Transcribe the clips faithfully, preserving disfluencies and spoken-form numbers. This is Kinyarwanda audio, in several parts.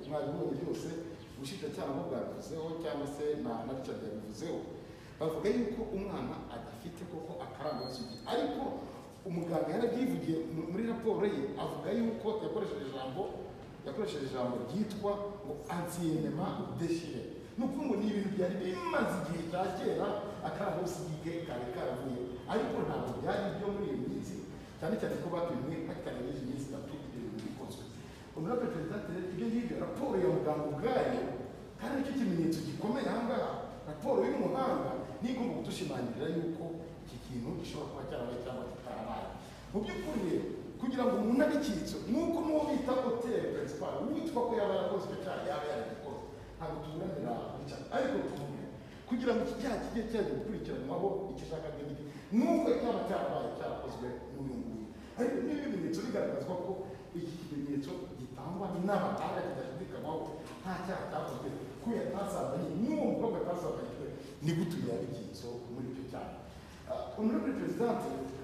mwabibonye byose ubushinjacyaha bwo bwabivuzeho cyangwa se na na Richard yabivuzeho, bavuga yuko umwana adafite koko akarangamusugi, ariko umuganga yarabyivugiye muri raporo ye, avuga yuko yakoresheje ijambo yakoresheje ijambo ryitwa ngo anciennement déchiré. Nuko ngo ni ibintu byari bimaze igihe cya kera akarangamusugi kari karavuye, ariko ntabwo byari byo muri iyi minsi, cyane cyane ko bapimwe hakitanirije iminsi itatu ibyo bintu bikozwe. Honorable President, ibyo ngibyo raporo ya muganga ubwayo, kandi nicyo kimenyetso gikomeye aha ngaha, raporo y'umuhanga ni igomba kudushimangira yuko iki kintu gishobora kuba cyarabaye cyangwa kitarabaye. Mu by'ukuri rero kugira ngo umuntu abe icyitso nuko n'uwo bita hotel principal witwa ko yaba yarakoze icyo cyaha yaba yaragikoze, ntabwo tuburanira icyaha, ariko tuvuge kugira ngo iki cyaha kijye cyaje gukurikiranwaho ikishaka David nuko cyaba cyarabaye cyarakozwe n'uyu nguyu, ariko n'ibimenyetso bigaragazwa ko iki kimenyetso gitangwa n'abahanga kidashidikanywaho nta cyaha cyakozwe ko yatasambanye n'uwo mukobwa atasambanyijwe, ni gute yaba icyitso muri icyo cyaha. Honorable President,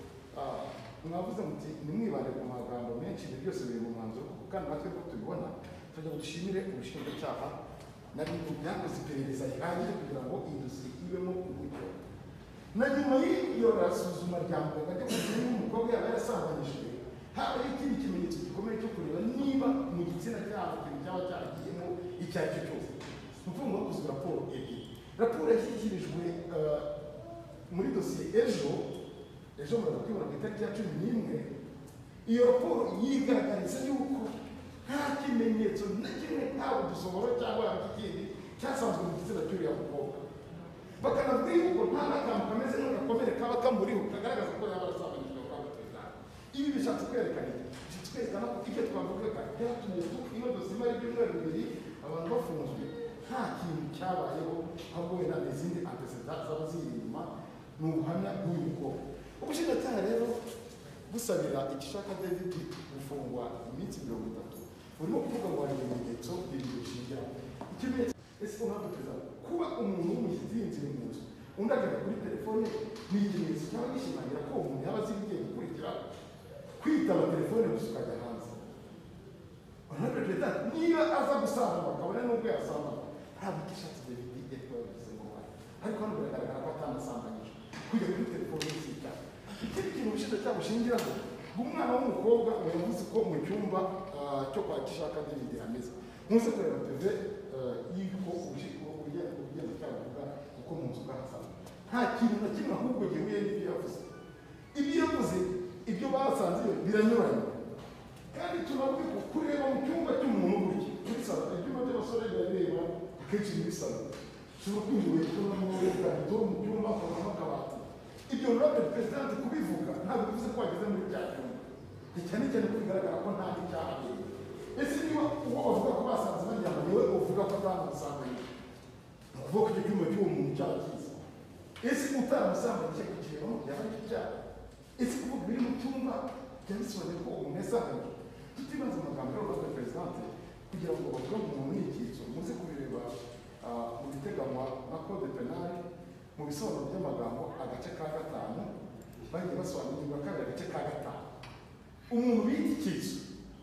mwavuze muti nimwibande ku magambo menshi, ibyo byose biri mu mwanzuro, kandi natwe ko tubibona tujya dushimire ubushinjacyaha na bintu byakoze iperereza rihagije kugira ngo iyi dosiye ibemo umucyo. Na nyuma y'iyo rasuzuma rya muganga ryo kumenya umukobwa yaba yarasambanyijwe, habaye ikindi kimenyetso gikomeye cyo kureba niba mu gitsina cyabo ikintu cyaba cyaragiyemo icyo ari cyo cyose. Ni ukuvuga ngo hakozwe raporo ebyiri. Raporo yashyikirijwe muri dosiye ejo ejo muraza kwibona ku itariki ya cumi n'imwe. Iyo raporo yigaragariza yuko nta kimenyetso na kimwe, ntawe udusohoro cyangwa ikindi cyasanzwe mu gitsina cy'uriya mukobwa, bakanavuga yuko nta n'akantu kameze nk'agakomere kaba kamuriho kagaragaza ko yaba yarasambanyijwe kwa Perezida. Ibi bishatse kwerekana iki? Bishatse kwerekana ko ibyo twavugaga byatumye iyo dosiye imara ibyumweru bibiri abantu bafunzwe nta kintu cyabayeho, ahubwo wenda n'izindi antecedents zaba ziri inyuma ni ubuhamya bw'uyu mukobwa. Ubushinjacyaha rero busabira igishaka David gufungwa iminsi mirongo itatu, burimo kuvuga ngo hari ibimenyetso bibiri bishingiraho. Ikimenyetso ese uhabwa Perezida kuba umuntu w'umushyitsi yinjiye mu nzu undi akajya kuri telefone, ni ikimenyetso cyaba gishimangira ko umuntu yaba azi ibigiye gukurikira kwitaba telefone gusa ukajya hanze. Honorable Perezida niba aza gusambana akabona n'ubwo yasambana, ntabwo igishatse David yari kubabivuze ngo wari, ariko hano biragaragara ko atanasambanyije kujya kuri telefone y'icyaha. Ikindi kintu ubushinjacyaha bushingiraho, umwana w'umukobwa yavuze ko mu cyumba cyo kwa Gishaka David ameze nkuze kureba tv y'uko ubugenzacyaha buvuga uko mu nzu bwahasanga nta kintu na kimwe, ahubwo gihuye n'ibyo yavuze. Ibyo yavuze ibyo basanze biranyuranye, kandi tunavuga ko kureba mu cyumba cy'umuntu burya muri salo, ibyumba by'abasore birareba akenshi muri salo, ushobora kwinjira kubona mu bwanditse mu cyumba ukabona akabati. Ibyo Honorable President kubivuga ntabwo bivuze ko wageze muri cya cyumba, cyane cyane ko bigaragara ko nta n'icyaha biri. Ese niba uwo bavuga ko basanze baryamanye we uvuga ko atanamusambanyije, ni ukuvuga ko icyo cyumba cy'uwo muntu cyaba cyiza. Ese utaramusambanyije ku kintu yaba ari icyaha? Ese kuvuga biri mu cyumba byabisobanuye ko umuntu yasambanyije? Tutibaza amagambo ya Honorable President kugira ngo bavuge ngo umuntu ni icyitso, muze kubireba mu biteganywa na code penal mu bisobanuro by'amagambo agace ka gatanu bagiye basobanurirwa kabiri agace ka gatanu. Umuntu bita icyitso,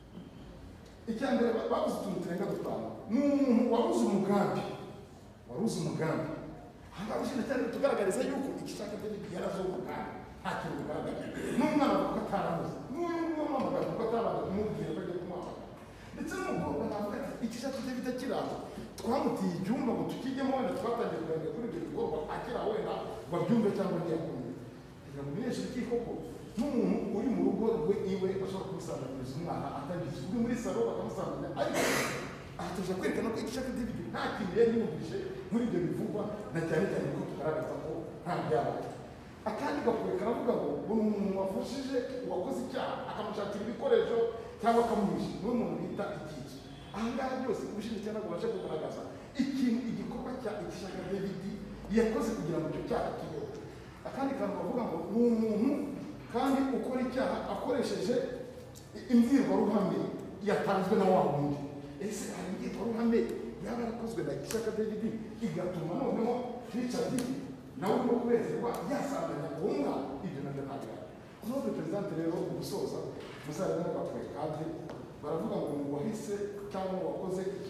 icya mbere babuze utuntu turenga dutanu, ni umuntu wabuze umugambi wabuze umugambi ahangaha ubushinjacyaha tugaragariza yuko igishaka David yarazo umugambi nta kintu bugaragara. N'umwana avuga ko ataramuze, n'uyu nguyu wamamaga kuko atarabaga kumubwira ko agiye kumwamagana, ndetse n'umukobwa navuga ati igishaka David akiraho twamutiye icyumba ngo tukijyemo, wenda twatangiye kuganira kuri ibyo bikorwa akira wenda ngo abyumve cyangwa ntiyakumve, kugira ngo umenyeshe urukiko ko n'umuntu uri mu rugo rwe iwe ashobora kumusambanyiriza umwana atabizi, uri muri salo bakamusambanya, ariko ahataje kwerekana ko igishaka David nta kintu yari yumvise muri ibyo bivugwa, na cyane cyane ko tugaragaza ko nta byabaye. Akandi gakwiye karavuga ngo buri muntu wafashije uwakoze icyaha akamushakira ibikoresho cyangwa akamuhisha niwe muntu bita icyitso. Ahangaha byose ubushinjacyaha ntabwo babasha kugaragaza ikintu igikorwa cya igishaka David yakoze kugira ngo icyo cyaha kibeho. Akandi kantu bavuga ngo ni umuntu kandi ukora icyaha akoresheje imbwirwaruhame yatanzwe na wa wundi. Ese hari imbwirwaruhame yaba yarakozwe na igishaka David igatuma noneho Richard nawe urimo kubezerwa yasambanya ngombwa? Ibyo nabyo ntabwo. Honorable President rero ugusoza musaza n'agakwiye kandi baravuga ngo uwahise cyangwa wakoze icyaha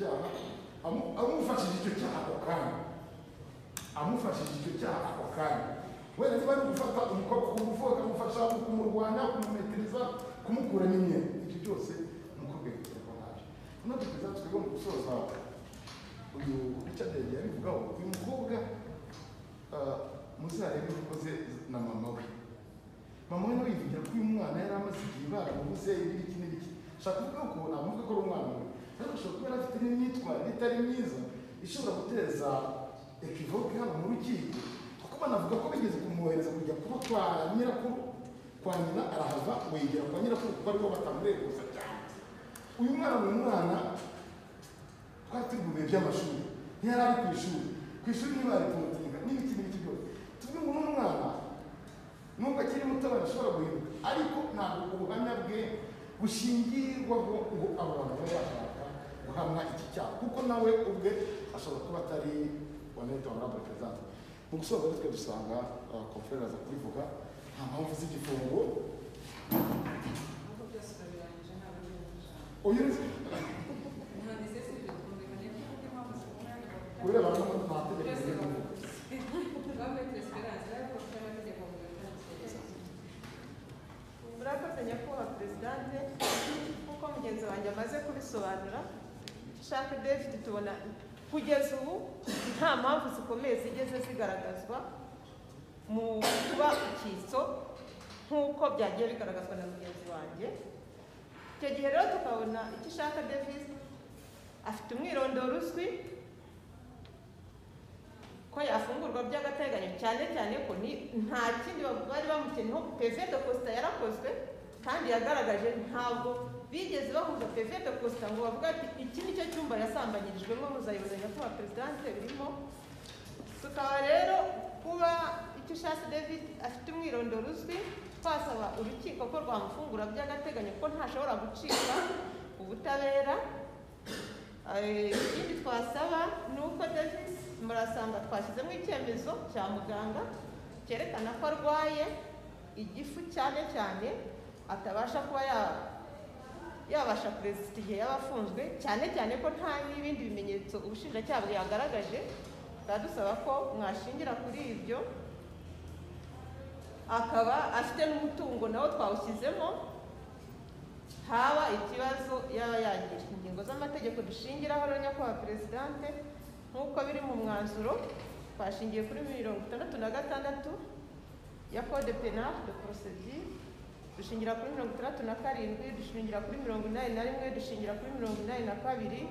ubushinjacyaha amu- amufashije icyo cyaha ako kanya amufashije icyo cyaha ako kanya wenda niba ari gufata umukobwa kumuvuga akamufasha kumurwanya kumumetiriza kumukuramo imyenda ibyo byose umukobwa yabiterwa nabyo noneho tukeza twebwe mu gusoza uyu Richard yabivugaho uyu mukobwa muzarebe ibikoze na mama we mama we nawe yivugira ko uyu mwana yari amaze igihe baramubuze ibiki n'ibiki shaka kuvuga ko namuvuga ko ari umwana we ariko ashobora kuba yari afite n'imyitwarire itari myiza ishobora guteza ekivoke hano mu rukiko kuko banavuga ko bigeze kumwohereza kujya kuba kwa nyirakuru kwa nyina arahava wegera kwa nyirakuru kuko aribo batamureguza cyane uyu mwana ni umwana twari turi mu bihe by'amashuri ntiyari ari ku ishuri ku ishuri niba ari kumutinga n'ibiki n'ibiki byose tuvuge ngo n'umwana nubwo akiri muto badashobora guhinduka ariko ntabwo ubuhamya bwe bushingirwaho ngo abo bantu babe bashaka guhamwa iki cyaha kuko nawe ubwe ashobora kuba atari wanete honorable president mu gusoza rero twe dusanga confrere aza kubivuga nta mpamvu z'igifungo uyu kubera abantu n'amategeko y'igihugu murakoze nyakubahwa perezidante nk'uko mugenzi wanjye amaze kubisobanura shaka David tubona kugeza ubu nta mpamvu zikomeye zigeze zigaragazwa mu kuba ikiso nk'uko byagiye bigaragazwa na mugenzi wanjye icyo gihe rero tukabona icyo ishaka David afite umwirondoro uzwi ko yafungurwa by'agateganyo cyane cyane ko nta kindi bari bamukeneyeho peve de costa yarakozwe kandi yagaragaje ntabwo bigeze bahuza peve de costa ngo bavuga ati iki nicyo cyumba yasambanyirijwemo muzayibuza nyakubahwa perezidante birimo tukaba rero kuba icyo ushatse David afite umwirondoro uzwi twasaba urukiko ko rwamufungura by'agateganyo ko ntashobora gucika ubutabera ikindi twasaba ni uko David murasanga twashyizemo icyemezo cya muganga cyerekana ko arwaye igifu cyane cyane atabasha kuba yabasha kurezisita igihe yaba afunzwe cyane cyane ko nta n'ibindi bimenyetso ubushinjacyaha bwagaragaje tukaba dusaba ko mwashingira kuri ibyo akaba afite n'umutungo nawo twawushyizemo haba ikibazo yaba yagira ingingo z'amategeko dushingiraho rero nyakubahwa perezidante nk'uko biri mu mwanzuro twashingiye kuri mirongo itandatu na gatandatu ya code penal de procedure dushingira kuri mirongo itandatu na karindwi dushingira kuri mirongo inani na rimwe dushingira kuri mirongo inani na kabiri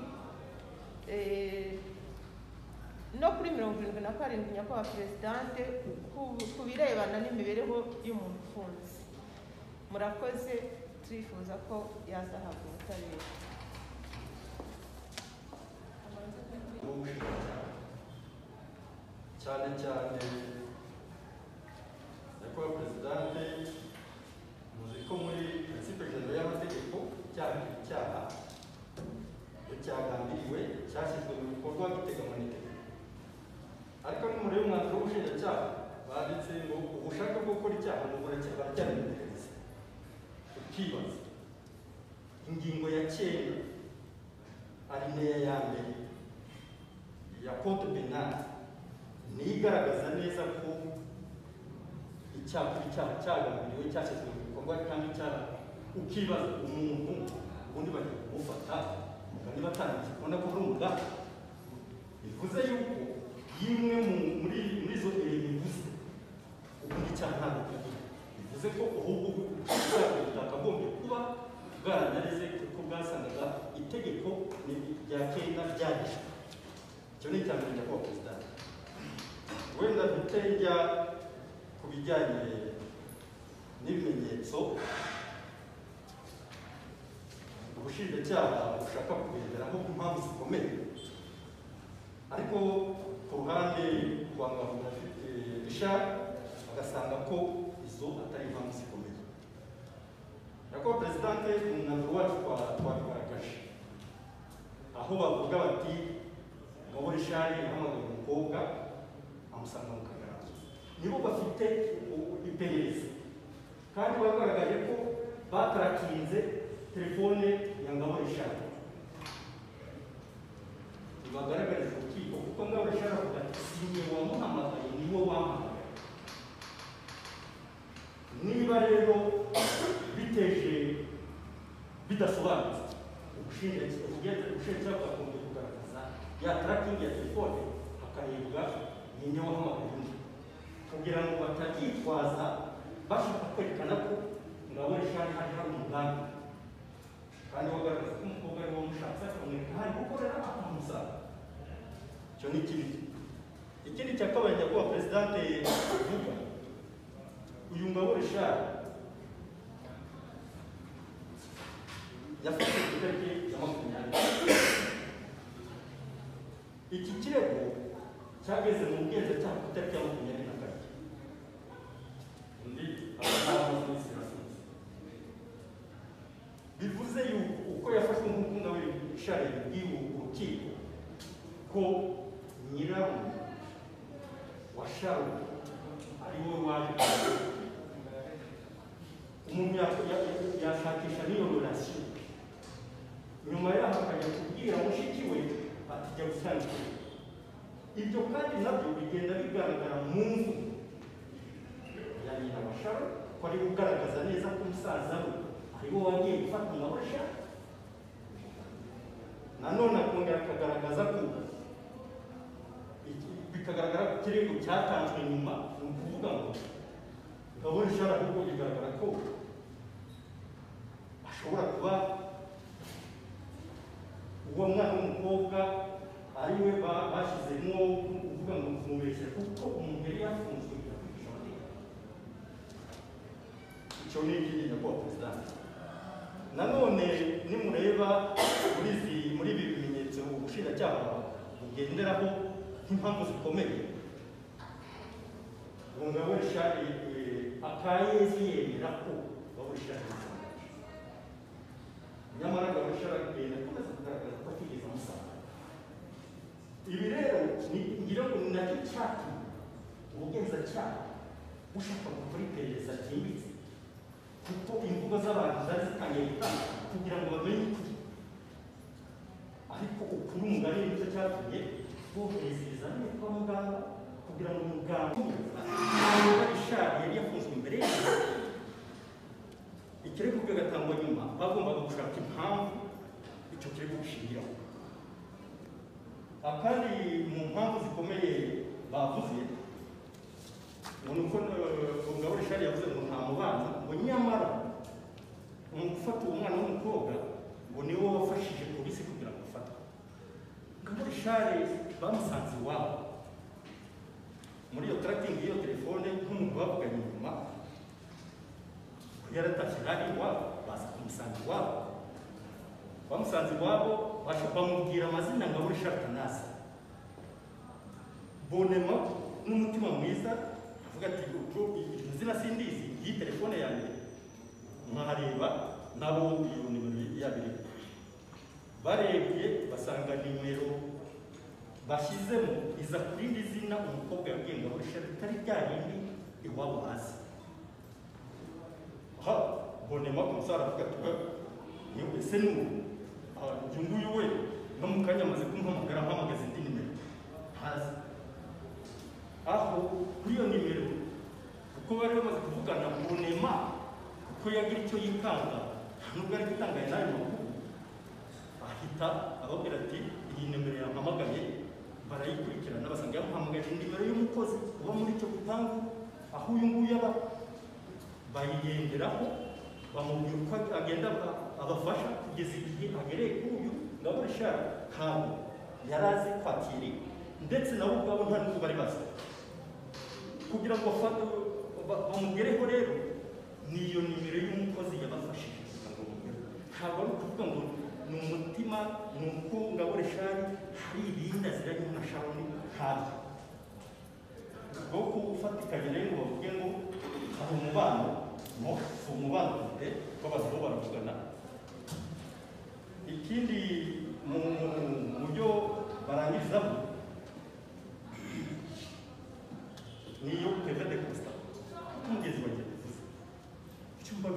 no kuri mirongo irindwi na karindwi nyakubahwa perezidante ku birebana n'imibereho y'umuntu ufunze murakoze turifuza ko yazahabwa ubutabera cyane cyane nyakubahwa perezidante muzi ko muri principe generale y'amategeko icyaha icyaha iyo cyagambiriwe cyashyizwe mu bikorwa giteganywa n'itegeko ariko n'umuriro w'umwanzuro w'ubushinjacyaha banditse ngo ubushake bwo gukora icyaha ngo baracyari mu iperereza ukibaza ingingo ya cyenda alineya ya mbere ya code penal niyo igaragaza neza ko icyaha icyaha cyagambiriwe cyashyizwe mu bikorwa kandi icyaha ukibaza umuntu ubundi bajya kumufata kandi batanditse kubona ko ari umugaga bivuze yuko yimwe muri muri izo bivuze ubundi icyaha ntabwo kigira bivuze ko ahubwo butakagombye kuba bwaranarize kuko bwasangaga itegeko rya kenda ryanditswe icyo ni icya mbere nyakubahwa perezida wenda dutenjya ku bijyanye n'ibimenyetso ubushinjacyaha bushaka kugenderaho ku mpamvu zikomeye ariko ku ruhande rwa ngahunda Richard bagasanga ko izo atari impamvu zikomeye nyakubahwa perezidante mu mwanzuro wacu twabigaragaje aho bavuga bati ngabo Richard yahamagaye umukobwa amusanga mu kagarazo nibo bafite iperereza kandi bagaragaje ko batarakinze telefone ya ngabo Richard ubushinjacyaha bwakunze kugaragaza ya tracking ya telefone hakarebwa ninde wahamagaye undi kugira ngo batabyitwaza bashaka kwerekana ko ngabo rishani hari hari umugambi kandi bagaragaza ko umukobwa ari wo mushatse akamwereka hari gukorera akamusaba. Icyo ni ikindi. Ikindi cya kabiri nyakubahwa perezidante avuga uyu ngabo rishani yafashe ku itariki ya makumyabiri. Iki kirego cyageze mu bugenzacyaha ku itariki ya makumyabiri na kane. Undi abana b'isi rasunze. Bivuze yuko uko yafashwe nk'umukunda w'ishari y'iwu urukiko ko nyirarume wa Sharon ari we waje umuntu yashakisha n'iyo relation. Nyuma yaho akajya kubwira mushiki we ati jya gusangira. Ibyo kandi nabyo bigenda bigaragara mu mvu ya nyina wa Sharon ko ari kugaragaza neza ko umusaza we ari wo wagiye gufata umwabasha. Nanone akongera akagaragaza ko bikagaragara ko ikirego cyatanzwe nyuma ni ukuvuga ngo ngabona ishara ahubwo bigaragara ko ashobora kuba uwo mwana w'umukobwa ari we bashyizemo uvuga ngo kumubeshya kuko umuntu yari yafunzwe yakwigisha amategeko. Icyo ni ikindi nyakubahwa perezidante. Nanone nimureba muri izi muri ibi bimenyetso ubushinjacyaha bugenderaho nk'impamvu zikomeye ngabo rishari akayezi yemera ko babushaka nyamara ngabo rishari agenda akomeza kugaragaza ko atigeze amusanga. Ibi rero ngira ngo ni nacyo cyatuma ubugenzacyaha bushaka gukora iperereza ryimbitse kuko imvugo z'abantu zari zitangiye gutanga kugira ngo bamenye ukuri, ariko ukuri umugani nicyo cyatumye bohereza ibizamini kwa muganga kugira ngo umuganga niba ishari yari yafunzwe imbere ye ikirego kigatangwa nyuma bagombaga gushaka impamvu icyo kirego gishingiraho. Akandi mu mpamvu zikomeye bavuze ngo ni uko ngabo rishari yavuze ngo nta mubana ngo nyamara mu gufata uwo mwana w'umukobwa ngo niwe wafashije polisi kugira ngo afatwe. Ngabo rishari bamusanze iwabo muri iyo tracking y'iyo telefone nk'umuntu bavuganye inyuma ko yaratashye hari iwabo baza kumusanga iwabo. Bamusanze iwabo bamubwira amazina ngabo rishari Athanase bonema n'umutima mwiza avuga ati iryo zina sindizi iyi telefone yanjye mwahareba nabo iyo nimero yabiri barebye basanga nimero bashyizemo iza kuri indi zina umukobwa yabwiye ngabo rishari itari rya rindi iwabo hasi. Ha bonema kumusara avuga ati niwe ese n'ubu uyu nguyu we no mu kanya amaze kumpamagara mpamagaza indi nimero hasi. Aho kuri iyo nimero kuko bari bamaze kuvugana bonema kuko yagira icyo yikanga nubwo ari gutanga nayo makuru ahita ababwira ati iyi nimero yampamagaye barayikurikirana basanga yamuhamagaje nimero y'umukozi uba muri icyo gipangu aho uyu nguyu aba bayigenderaho bamubwira uko agenda abafasha kugeza igihe agereye kuri uyu ngabo rishari ntabwo yari azi kwakira ndetse nabo ubwabo nta n'ubwo bari bazi kugira ngo bamugereho. Rero niyo nimero y'umukozi yabafashije ntabwo ari ukuvuga ngo ni umutima ni uko ngabo rishari hari ibindi aziranye na Sharon ntabyo bwo kufatikanya rero ngo bavuge ngo hari umubano no si umubano ufite ko baziho baravugana. Ikindi mu buryo barangirizaho niyo peve de costa umugezi wagiye kuvuza icyumba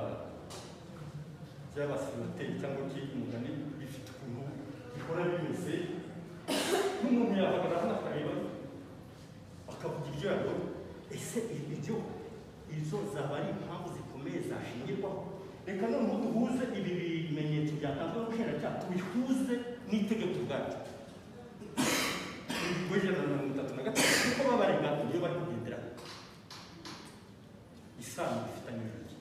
by'abasenateri cyangwa cy'umugani bifite ukuntu bihora bimeze nk'umuntu yahagarara hano akareba akavuga ibyo yabona. Ese ibyo izo zaba ari impamvu zikomeye zashingirwaho? Reka noneho duhuze ibi bimenyetso byatanzwe n'ubushinjacyaha tubihuze n'itegeko ubwaryo ingingo y'ijana na mirongo itatu na gatatu kuko baba barenga iyo bari kugendera isano bifitanye n'iki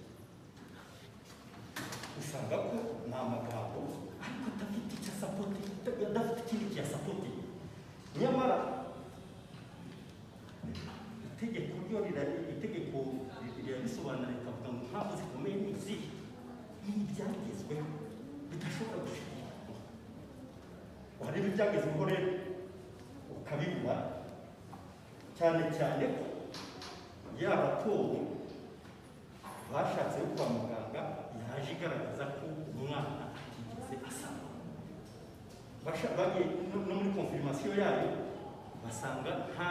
usanga ko ni amagambo ariko adafite icyo asapoti adafite ikindi kiyasapoti nyamara itegeko ryo itegeko rirabisobanura rikavuga ngo impamvu zikomeye ni izihe n'ibyagezweho bidashobora gushidikanywa wareba ibyagezweho rero ukabibura cyane cyane ko ya raporo bashatse yo kwa muganga yaje igaragaza ko umwana atigeze asama bagiye no muri konfirmasiyo yayo basanga nta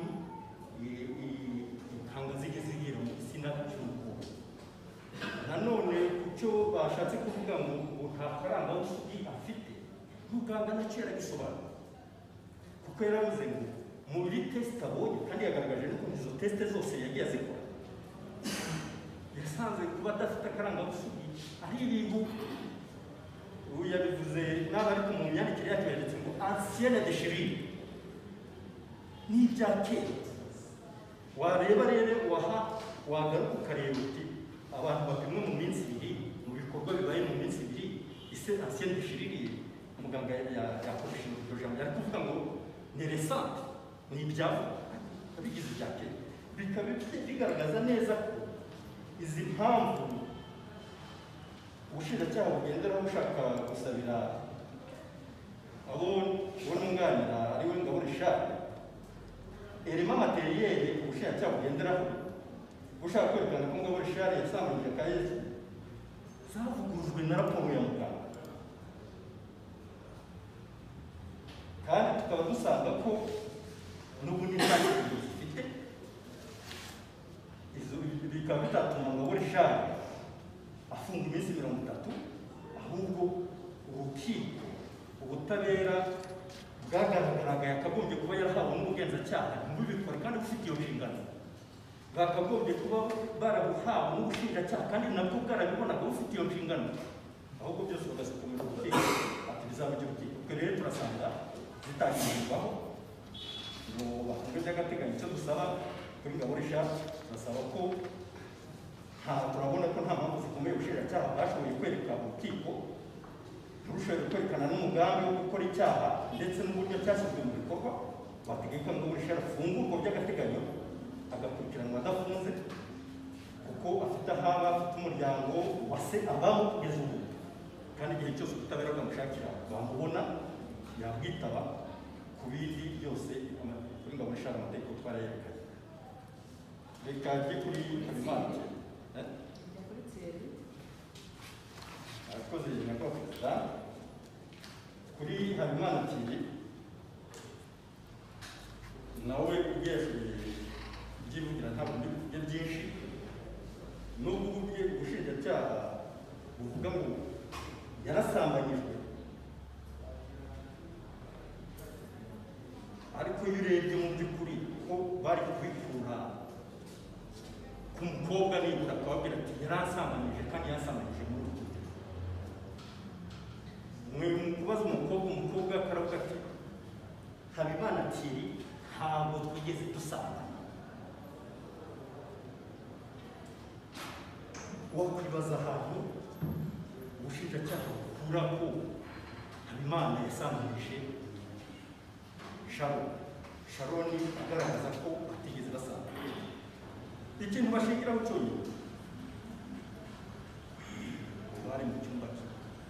intanga zigeze zigira mu gitsina cy'umukobwa nanone ku cyo bashatse kuvuga ngo nta karangabusugi afite muganga nacyo yarabisobanura kuko yaravuze ngo muri tesite abonye kandi yagaragaje n'ukuntu izo tesite zose yagiye azikora yasanze kuba adafite akarangabusugi ari ibintu ubu yabivuze n'aba ariko mu myandikire yacu yanditse ngo ancienne de chirurgie ni ibya kera wareba rero waha wagaruka ukareba uti abantu bapimwe mu minsi ibiri mu bikorwa bibaye mu minsi ibiri ise ancienne de chirurgie umuganga yakoresheje iryo jambo yari kuvuga ngo ni resante ni ibyabo bigize ibya kera bikaba bigaragaza neza ko izi mpamvu ubushinjacyaha bugenderaho bushaka gusabira abo bununganira ari we Ngabo Richard erema materiyeri ubushinjacyaha bugenderaho bushaka kwerekana ko Ngabo Richard yasambanyije Akayezu zavugurujwe na raporo ya muganga kandi tukaba dusanga ko n'ubundi nta kibazo zifite izo bikaba bitatuma Ngabo Richard afunga iminsi mirongo itatu ahubwo urukiko ubutabera bwagaragaraga yakagombye kuba yarahawe n'ubugenzacyaha ntibubikore kandi bufite iyo nshingano bakagombye kuba barabuhawe n'ubushinjacyaha kandi nabwo bwarabibonaga bufite iyo nshingano ahubwo byose bagakomeza urukiko ati bizabujya urukiko twe rero turasanga zitangirirwaho ngo bafunge by'agateganyo icyo dusaba kuri Ngabo Richard turasaba ko turabona ko nta mpamvu zikomeye ubushinjacyaha bwashoboye kwereka urukiko nturushoboye kwerekana n'umugambi wo gukora icyaha ndetse n'uburyo cyashyizwe mu bikorwa bategeka ngo Richard afungurwe by'agateganyo agakurikiranwa adafunze kuko afite ahaba afite umuryango wa se abamo kugeza ubu kandi igihe cyose ubutabera bwamushakira bamubona yabwitaba ku bindi byose kuri Ngabo Richard amategeko twarayerekanye reka njye kuri Habimana akoze nyakubahwa perezida kuri Habimana Thierry nawe ubwejwe byivugira ntabwo ndi kuvuga byinshi nubwo ubwe ubushinjacyaha buvuga ngo yarasambanyijwe ariko iyo urebye mu by'ukuri ko bari kubikura ku mukobwa nibura akababwira ati yarasambanyije kandi yasambanyije muri ubu mwe mu kubaza umukobwa umukobwa akaravuga ati Habimana Thierry ntabwo twigeze dusambana wakwibaza ahantu ubushinjacyaha bukura ko Habimana yasambanyije Sharon Sharon agaragaza ko batigeze basambana ikintu bashingiraho cyonyine bari mu cyumba cye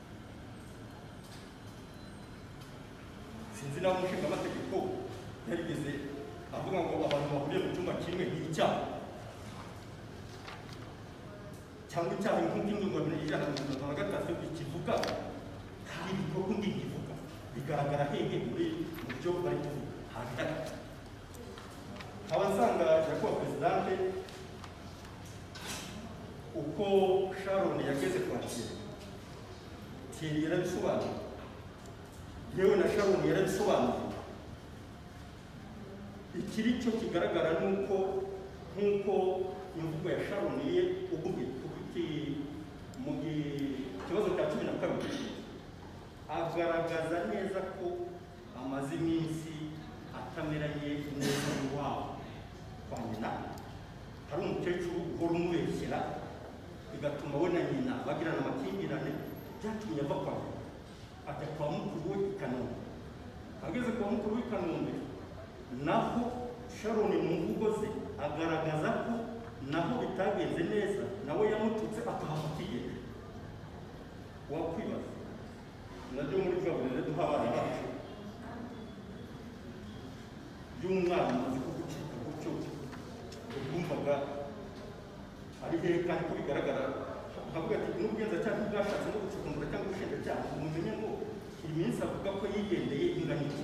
sinzi nawe umushinga amategeko yarigeze avuga ngo abantu bahuriye mu cyumba kimwe ni icyaha cyangwa icyaha nk'uko ingingo ijana na mirongo itatu na gatatu ikivuga hari ibikorwa undi kivuga bigaragara hehe muri mu byo bari kuvuga hagati abasanga nyakubahwa perezidante uko Sharon yageze kwa Thierry Thierry yarabisobanuye yewe na Sharon yarabisobanuye ikiri cyo kigaragara nuko nkuko imvugo ya Sharon ye ubwe mu kibazo cya cumi na kabiri agaragaza neza ko amaze iminsi atameranye neza iwabo kwa nyina, hari umukecuru uhora umubeshyera bigatuma we na nyina bagirana amakimbirane, byatumye ava kwa nyina ajya kwa mukuru we i Kanombe. Ageze kwa mukuru we i Kanombe naho Sharon mu mvugo ze agaragaza ko naho bitagenze neza, nawe yamututse akahamukigera. Wakwibaza nabyo muri gaburire duha abana bacu by'umwana umaze kugucika gutyo ukumvaga ari hehe, kandi ko bigaragara nkavuga ati n'ubugenzacyaha ntibwashatse no gucukumbura cyangwa ubushinjacyaha umumenye ngo iyi minsi avuga ko yigendeye ingana iki,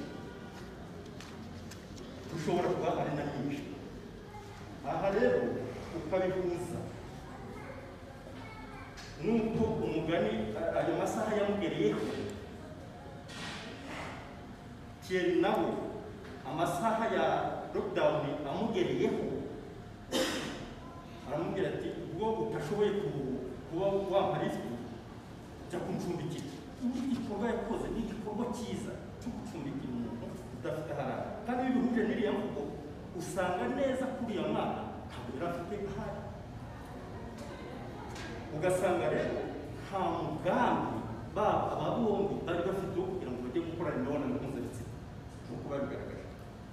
ushobora kuba ari na nyinshi. Aha rero ukabihuza nuko umugani ayo masaha yamugereyeho, Thierry nawe amasaha ya lockdown amugereyeho, aramubwira ati ubwo utashoboye kuba wamparizwa jya kuncumbikira. Igikorwa yakoze ni igikorwa cyiza cyo gucumbikira umuntu udafite aharara, kandi iyo bihuje n'iriya mvugo usanga neza kuriya mwana ntabwo yari afite ahari. Ugasanga rero nta mugambi baba aba bombi bari bafite wo kugira ngo bajye gukorana imibonano mpuzabitsina nk'uko babigaragaje.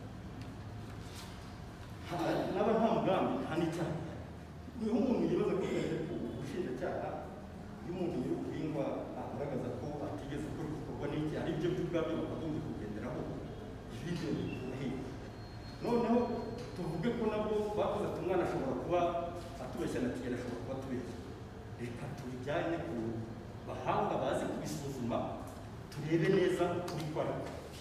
Naba nta mugambi nta n'icyaha. Niho umuntu yibaza ko ubushinjacyaha iyo umuntu nyiri guhingwa agaragaza ko atigeze akora igikorwa n'iki, ari byo by'ubwabyo bakagombye kugenderaho, ibindi bikurahiye. Noneho tuvuge ko nabwo bakoze ati umwana ashobora kuba atubeshya na Thierry ashobora kuba atubeshya, reka tubijyane ku bahanga bazi kubisuzuma turebe neza ukuri kwari.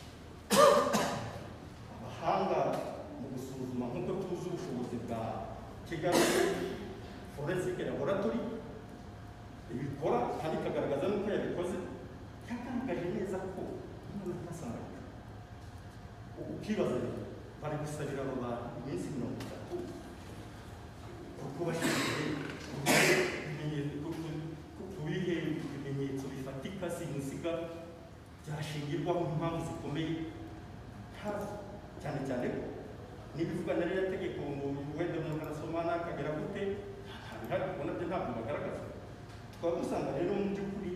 Abahanga mu gusuzuma nk'uko tuzi ubushobozi bwa Kigali Forensic Laboratory ibikora kandi ikagaragaza n'uko yabikoze, yagaragaje neza ko umuntu atasanga. Ukibaza rero bari gusabira abo bantu iminsi mirongo itatu kuko bashinzwe kubihe ibimenyetso bifatika simusiga byashingirwaho impamvu zikomeye, cyane cyane ko n'ibivuga na ririya tegeko wenda umuntu arasoma n'akagera gute ntabihari kuko nabyo ntabwo bagaragaza. Tukaba dusanga rero mu by'ukuri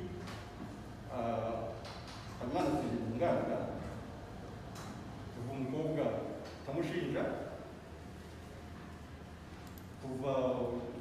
Habimana Thierry Nganga kuva umukobwa utamushinja kuva